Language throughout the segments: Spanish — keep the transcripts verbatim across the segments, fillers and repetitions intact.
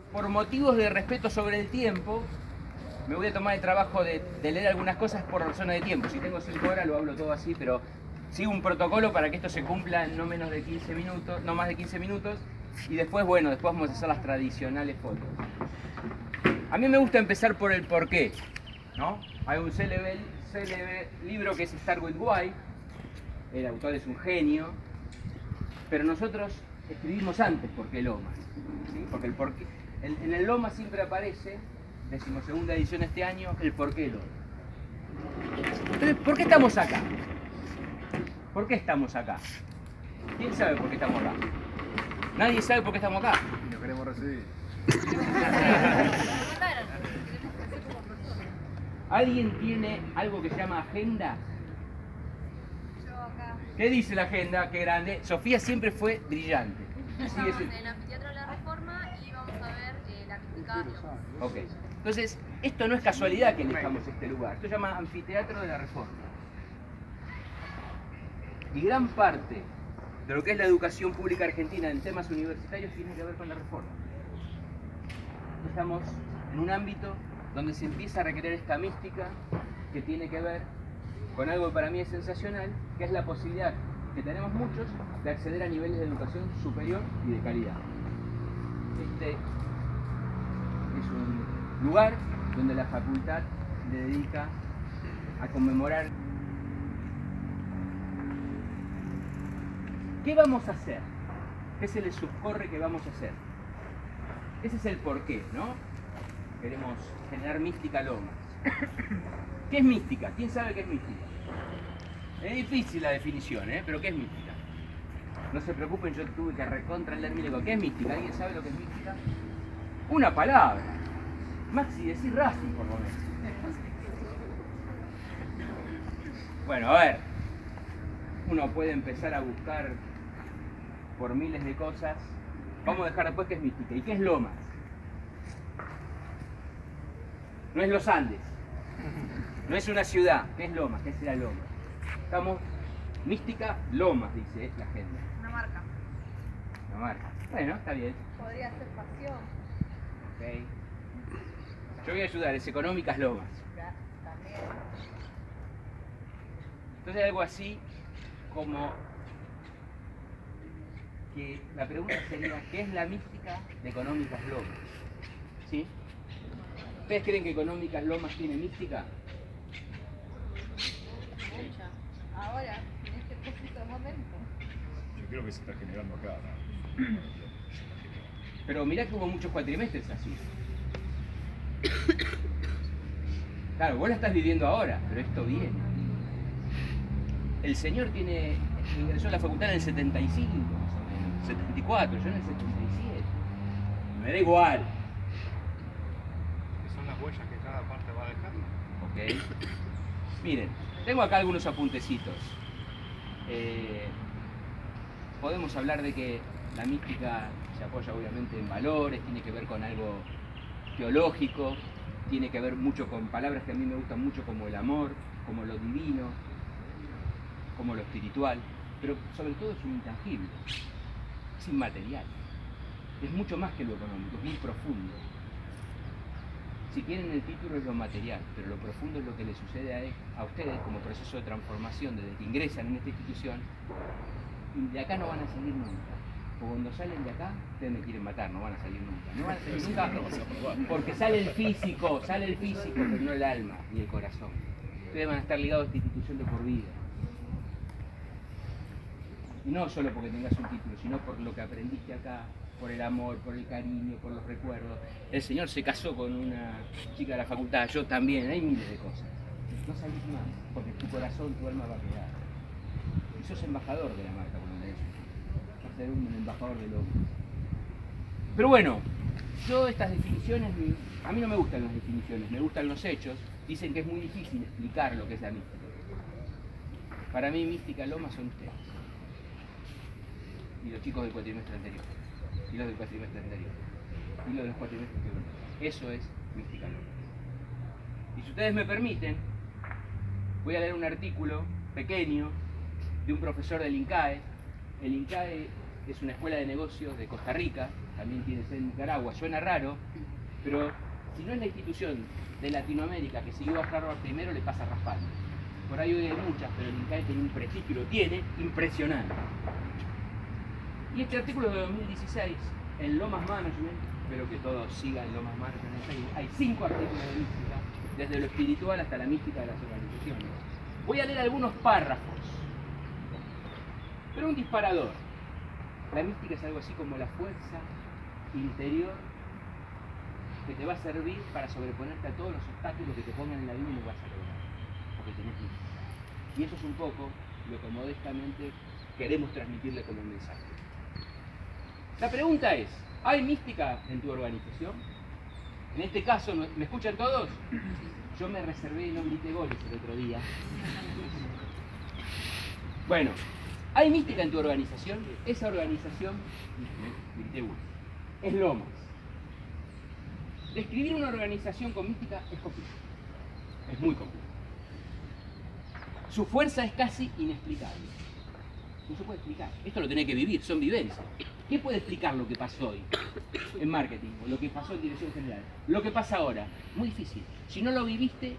por motivos de respeto sobre el tiempo, me voy a tomar el trabajo de, de leer algunas cosas por razones de tiempo. Si tengo cinco horas lo hablo todo así, pero sigo un protocolo para que esto se cumpla en no menos de quince minutos, no más de quince minutos, y después, bueno, después vamos a hacer las tradicionales fotos. A mí me gusta empezar por el porqué, ¿no? Hay un célebre, célebre libro que es Starway White, el autor es un genio, pero nosotros escribimos antes por qué Lomas, ¿sí? Porque el porqué, en, en el Lomas siempre aparece, decimosegunda edición este año, el porqué Lomas. Entonces, ¿por qué estamos acá? ¿Por qué estamos acá? ¿Quién sabe por qué estamos acá? Nadie sabe por qué estamos acá. Lo queremos recibir. ¿Alguien tiene algo que se llama agenda? Yo acá. ¿Qué dice la agenda? Qué grande. Sofía siempre fue brillante. Estamos en el Anfiteatro de la Reforma y vamos a ver eh, la crítica de Lomas. Ok. Entonces, esto no es casualidad que elijamos este lugar. Esto se llama Anfiteatro de la Reforma. Y gran parte de lo que es la educación pública argentina en temas universitarios tiene que ver con la reforma. Estamos en un ámbito donde se empieza a recrear esta mística que tiene que ver con algo que para mí es sensacional, que es la posibilidad que tenemos muchos de acceder a niveles de educación superior y de calidad. Este es un lugar donde la facultad se dedica a conmemorar. ¿Qué vamos a hacer? ¿Qué se les ocurre que vamos a hacer? Ese es el porqué, ¿no? Queremos generar mística Lomas. ¿Qué es mística? ¿Quién sabe qué es mística? Es difícil la definición, ¿eh? Pero ¿qué es mística? No se preocupen, yo tuve que recontra leer mi lengua. ¿Qué es mística? ¿Alguien sabe lo que es mística? Una palabra. Maxi, decir Racing por lo menos. Bueno, a ver. Uno puede empezar a buscar por miles de cosas. Vamos a dejar después qué es mística. ¿Y qué es Lomas? No es los Andes. No es una ciudad. ¿Qué es Lomas? ¿Qué será Lomas? Estamos... Mística Lomas, dice es la agenda. Una marca. Una marca. Bueno, está bien. Podría ser pasión. Ok. Yo voy a ayudar. Es Económicas Lomas. Ya, también. Entonces algo así como que la pregunta sería, ¿qué es la mística de Económicas Lomas? ¿Sí? ¿Ustedes creen que Económicas Lomas tiene mística? Mucha. Ahora, en este preciso momento. Yo creo que se está generando acá, ¿no? Pero mirá que hubo muchos cuatrimestres así. Claro, vos la estás viviendo ahora, pero esto viene. El señor tiene, ingresó a la facultad en el setenta y cinco, más o menos, setenta y cuatro, yo en el setenta y siete. Me da igual. Que son las huellas que cada parte va dejando. Ok. Miren, tengo acá algunos apuntecitos. Eh, podemos hablar de que la mística se apoya obviamente en valores, tiene que ver con algo teológico, tiene que ver mucho con palabras que a mí me gustan mucho como el amor, como lo divino, como lo espiritual, pero sobre todo es un intangible, es inmaterial, es mucho más que lo económico, es muy profundo. Si quieren el título es lo material, pero lo profundo es lo que les sucede a, a ustedes como proceso de transformación desde que ingresan en esta institución, y de acá no van a salir nunca. O cuando salen de acá, ustedes me quieren matar, no van a salir nunca. No van a salir nunca porque sale el físico, sale el físico, pero no el alma y el corazón. Ustedes van a estar ligados a esta institución de por vida. Y no solo porque tengas un título, sino por lo que aprendiste acá, por el amor, por el cariño, por los recuerdos. El señor se casó con una chica de la facultad, yo también, hay miles de cosas. No salís más, porque tu corazón, tu alma va a quedar. Y sos embajador de la marca bolognese. Vas a ser un embajador del hombre. Pero bueno, yo estas definiciones, a mí no me gustan las definiciones, me gustan los hechos. Dicen que es muy difícil explicar lo que es la mística. Para mí mística Loma son ustedes. Y los chicos del cuatrimestre anterior. Y los del cuatrimestre anterior. Y los de los cuatrimestres que vienen. Eso es mística Loma. Y si ustedes me permiten, voy a leer un artículo pequeño de un profesor del INCAE. El INCAE es una escuela de negocios de Costa Rica, también tiene sede en Nicaragua. Suena raro, pero si no es la institución de Latinoamérica que siguió a Harvard primero, le pasa raspando. Por ahí hoy hay muchas, pero el INCAE tiene un prestigio, lo tiene, impresionante. Y este artículo de dos mil dieciséis, en Lomas Management, espero que todos sigan Lomas Management, hay cinco artículos de mística, desde lo espiritual hasta la mística de las organizaciones. Voy a leer algunos párrafos, pero un disparador. La mística es algo así como la fuerza interior que te va a servir para sobreponerte a todos los obstáculos que te pongan en la vida y lo vas a lograr, porque tenés mística. Y eso es un poco lo que modestamente queremos transmitirle como mensaje. La pregunta es, ¿hay mística en tu organización? En este caso, ¿me escuchan todos? Yo me reservé y no grité goles el otro día. Bueno, ¿hay mística en tu organización? Esa organización, grité uno, es Lomas. Describir una organización con mística es complicado. Es muy complicado. Su fuerza es casi inexplicable. No se puede explicar. Esto lo tenés que vivir, son vivencias. ¿Qué puede explicar lo que pasó hoy en marketing o lo que pasó en dirección general? Lo que pasa ahora, muy difícil. Si no lo viviste,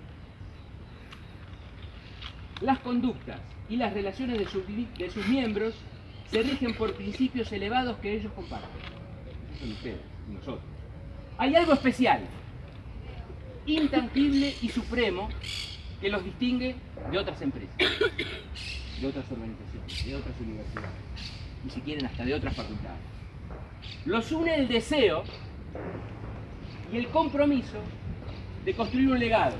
las conductas y las relaciones de sus, de sus miembros se rigen por principios elevados que ellos comparten. Esos son ustedes y nosotros. Hay algo especial, intangible y supremo que los distingue de otras empresas, de otras organizaciones, de otras universidades, y si quieren hasta de otras facultades. Los une el deseo y el compromiso de construir un legado.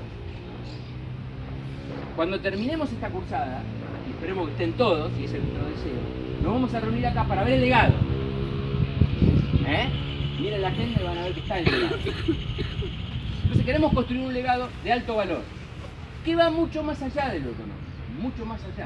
Cuando terminemos esta cursada, y esperemos que estén todos, y ese es nuestro deseo, nos vamos a reunir acá para ver el legado. ¿Eh? Miren la agenda y van a ver que está el legado. Entonces queremos construir un legado de alto valor, que va mucho más allá de lo económico, mucho más allá.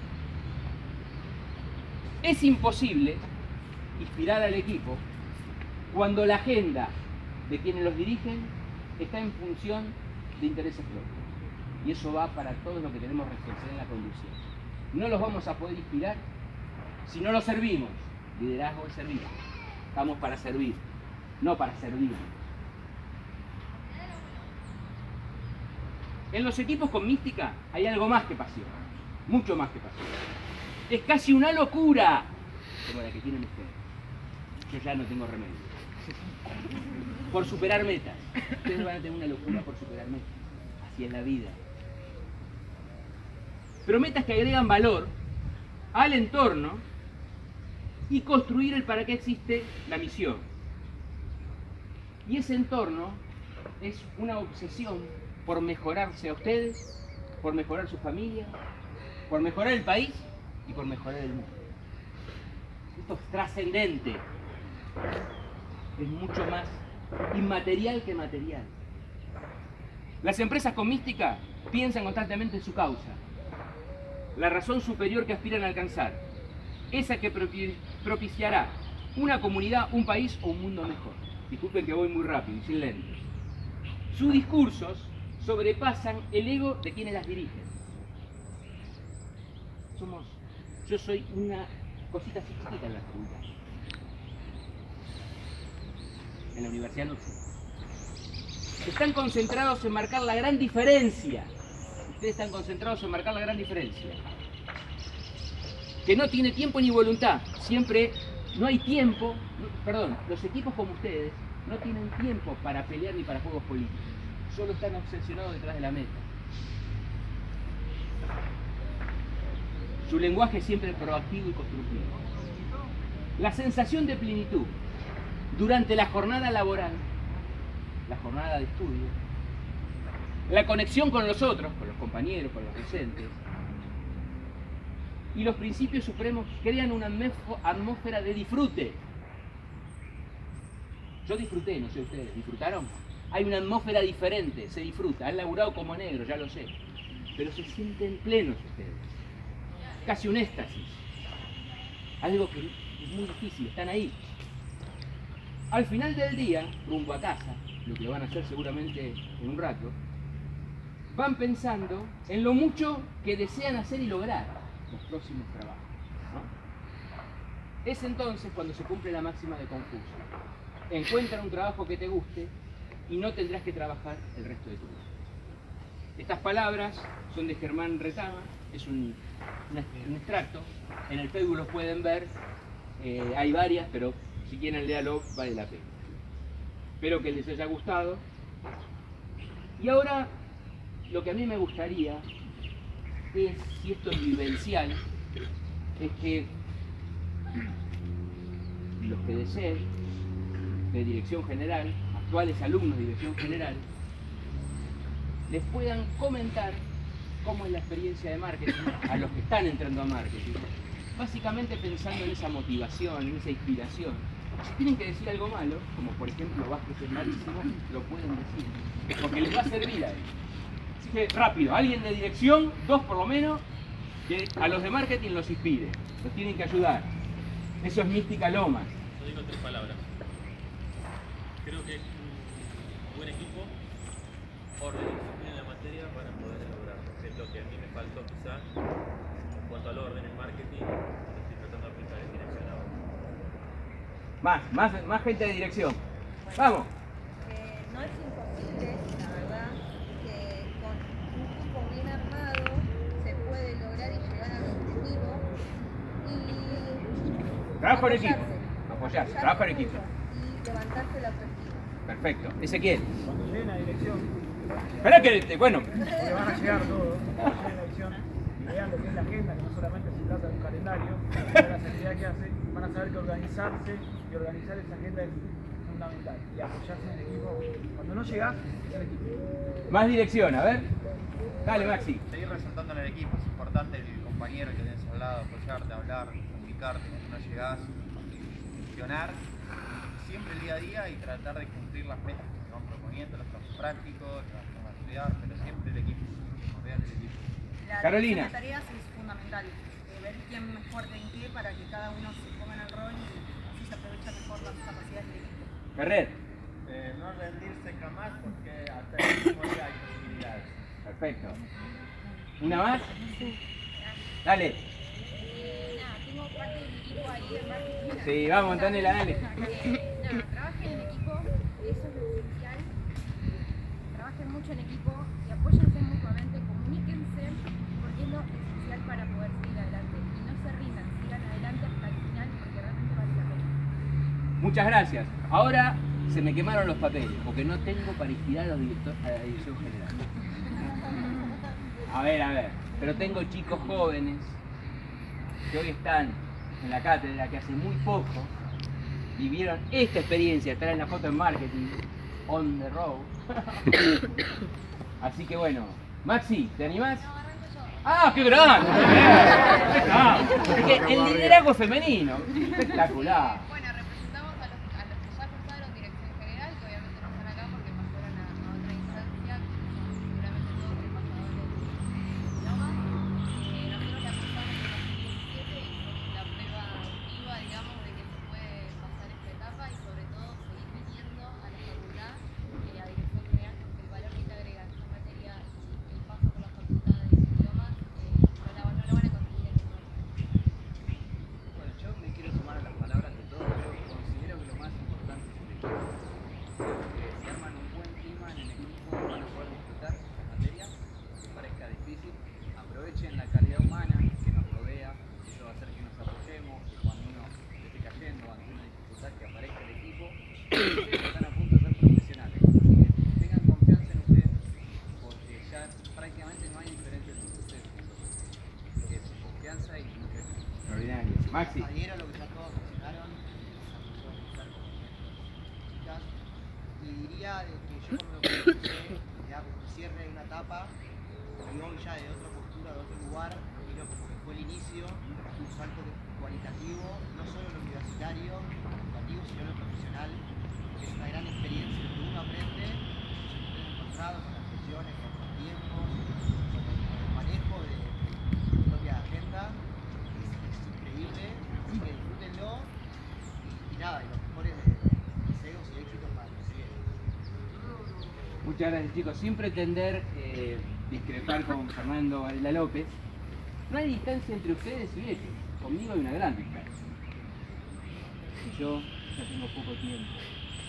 Es imposible inspirar al equipo cuando la agenda de quienes los dirigen está en función de intereses propios. Y eso va para todos los que tenemos responsabilidad en la conducción. No los vamos a poder inspirar si no los servimos. Liderazgo es servir. Estamos para servir, no para servir. En los equipos con mística hay algo más que pasión, mucho más que pasión. Es casi una locura, como la que tienen ustedes. Yo ya no tengo remedio. Por superar metas. Ustedes van a tener una locura por superar metas. Así es la vida. Pero metas que agregan valor al entorno y construir el para qué existe la misión. Y ese entorno es una obsesión por mejorarse a ustedes, por mejorar su familia, por mejorar el país y por mejorar el mundo. Esto es trascendente. Es mucho más inmaterial que material. Las empresas con mística piensan constantemente en su causa, la razón superior que aspiran a alcanzar, esa que propiciará una comunidad, un país o un mundo mejor. Disculpen que voy muy rápido y sin lentes. Sus discursos sobrepasan el ego de quienes las dirigen. Somos, yo soy una cosita así chiquita en la facultad. En la universidad no existe. Están concentrados en marcar la gran diferencia. Ustedes están concentrados en marcar la gran diferencia. Que no tiene tiempo ni voluntad. Siempre no hay tiempo. Perdón, los equipos como ustedes no tienen tiempo para pelear ni para juegos políticos. Solo están obsesionados detrás de la meta. Su lenguaje es siempre proactivo y constructivo. La sensación de plenitud durante la jornada laboral, la jornada de estudio, la conexión con los otros, con los compañeros, con los docentes, y los principios supremos crean una atmósfera de disfrute. Yo disfruté, no sé ustedes, ¿disfrutaron? Hay una atmósfera diferente, se disfruta. Han laburado como negro, ya lo sé, pero se sienten plenos ustedes. Casi un éxtasis. Algo que es muy difícil, están ahí. Al final del día, rumbo a casa, lo que van a hacer seguramente en un rato, van pensando en lo mucho que desean hacer y lograr los próximos trabajos, ¿no? Es entonces cuando se cumple la máxima de Confucio. encuentra un trabajo que te guste y no tendrás que trabajar el resto de tu vida. Estas palabras son de Germán Retama, es un, un extracto, en el Facebook los pueden ver, eh, hay varias, pero si quieren léalo, vale la pena. Espero que les haya gustado. Y ahora, lo que a mí me gustaría es, si esto es vivencial, es que los que deseen, de dirección general, actuales alumnos de dirección general, les puedan comentar cómo es la experiencia de marketing a los que están entrando a marketing. Básicamente pensando en esa motivación, en esa inspiración. Si tienen que decir algo malo, como por ejemplo Vázquez es malísimo, lo pueden decir, porque les va a servir a ellos. Así que rápido, alguien de dirección, dos por lo menos, que a los de marketing los inspire, los tienen que ayudar. Eso es Mística Lomas. Yo digo tres palabras. Creo que es un buen equipo, orden y disciplina en la materia para poder lograrlo. Es lo que a mí me faltó quizás en cuanto al orden en marketing, lo estoy tratando de aplicar en dirección ahora. Más, más, más gente de dirección. Vamos. Eh, no es imposible, la verdad, que con un equipo bien armado se puede lograr y llegar al objetivo y Trabajo en apoyarse, equipo. Apoyarse, apoyarse trabajo en en equipo. ello y levantarse la autoestima. Perfecto. Ezequiel. Cuando lleguen a dirección, Espera que, bueno, porque van a llegar todos, cuando lleguen a dirección y vean lo que es la agenda, que no solamente se trata de un calendario, sino de las actividades que hace, van a saber que organizarse y organizar esa agenda es fundamental. Y apoyarse en el equipo. Cuando no llegás, es el equipo. más dirección, a ver. Dale, Maxi. Seguir resaltando en el equipo, es importante el compañero que tenés al lado, apoyarte, hablar, comunicarte, cuando no llegás, gestionar siempre el día a día y tratar de cumplir las metas que se van proponiendo, los trabajos prácticos, los trabajos a estudiar, pero siempre el equipo, rodear el equipo. La Carolina. división de tareas es fundamental, eh, ver quién es fuerte en qué para que cada uno se ponga en el rol y así se aprovecha mejor las capacidades del equipo. Ferrer. Eh, no rendirse jamás porque hasta el último día hay posibilidades. Perfecto. ¿Una más? Dale. Eh, nada, tengo parte del equipo ahí de marketing. Sí, vamos, Antonella, dale. Eh, nada, trabajen en equipo, eso es lo esencial. Trabajen mucho en equipo y apóyense mutuamente, comuníquense, porque es lo esencial para poder seguir adelante. Y no se rindan, sigan adelante hasta el final porque realmente vale la pena. Muchas gracias. Ahora se me quemaron los papeles, porque no tengo para inspirar a, los director, a la dirección general. A ver, a ver. Pero tengo chicos jóvenes que hoy están en la cátedra, que hace muy poco vivieron esta experiencia, estar en la foto en marketing, on the road. Así que bueno, Maxi, ¿te animás? No, arranco yo. ¡Ah, qué grande! Ah, es que el liderazgo femenino, espectacular. Bueno, representamos a los, a los que ya cursaron dirección general, que obviamente no están acá porque pasaron a, a otra instancia, que son seguramente todos repasadores de idiomas. Eh, nosotros la cursamos en dos mil diecisiete y fue la prueba viva, digamos, de que se puede pasar esta etapa y sobre todo seguir viniendo a la facultad, eh, a dirección general, porque el valor que te agrega esta materia y el paso por la facultad de idiomas eh, no, la, no lo van a conseguir en ningún otro. Bueno, yo me quiero sumar a las palabras de todos, pero considero que lo más importante es el equipo. Que si arman un buen clima en el equipo van a poder disfrutar la materia, aunque parezca difícil. Aprovechen la calidad humana que nos rodea, eso va a hacer que nos apoyemos, que cuando uno esté cayendo ante una dificultad que aparezca el equipo, ustedes están a punto de ser profesionales. Así que tengan confianza en ustedes, porque ya prácticamente no hay diferencia entre ustedes y nosotros. Así que confianza y mucha Extraordinario. Maxi. Adhiero a lo que ya todos mencionaron, empezar con chicas, y diría de que yo cuando lo comencé, ya como cierre de una etapa, y hoy ya de otra postura, de otro lugar, miro como que fue el inicio, un salto cualitativo, no solo en lo universitario, en lo educativo, sino en lo profesional, que es una gran experiencia que uno aprende, siempre encontrado con las presiones, con los tiempos, con el manejo de su propia agenda. Es increíble, así que disfrútenlo y, y nada, y los mejores deseos y éxitos para los que siguen. Muchas gracias, chicos. Sin pretender eh, discrepar con Fernando Varela López, no hay distancia entre ustedes y ellos. Conmigo hay una gran distancia. Yo ya tengo poco tiempo.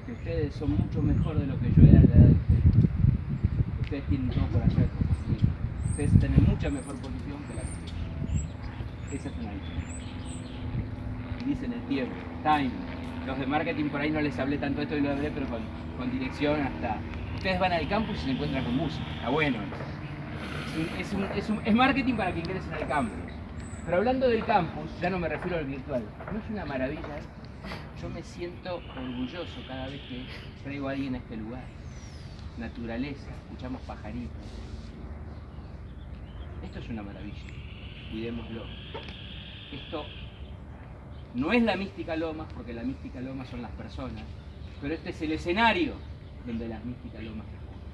que ustedes son mucho mejor de lo que yo era a la edad de ustedes. Ustedes tienen todo por hacer. Ustedes tienen mucha mejor posición que la que yo. Esa es una diferencia. Y dicen el tiempo, time. Los de marketing por ahí no les hablé tanto de esto y lo hablé, pero con, con dirección hasta... Ustedes van al campus y se encuentran con música. Está bueno. Es, un, es, un, es, un, es marketing para que ingresen al campus. Pero hablando del campus, ya no me refiero al virtual. ¿No es una maravilla? Yo me siento orgulloso cada vez que traigo a alguien a este lugar. Naturaleza, escuchamos pajaritos. Esto es una maravilla. Cuidémoslo. Esto no es la mística Lomas, porque la mística Lomas son las personas, pero este es el escenario donde las místicas Lomas se juntan.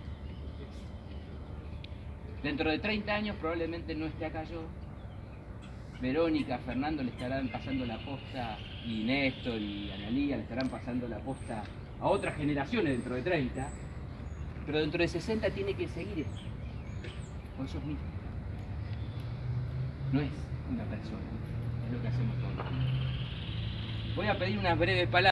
Dentro de treinta años probablemente no esté acá yo. Verónica, Fernando le estarán pasando la posta, y Néstor y Analía le estarán pasando la posta a otras generaciones dentro de treinta, pero dentro de sesenta tiene que seguir esto. Por eso es mística. No es una persona, es lo que hacemos todos. Voy a pedir unas breves palabras.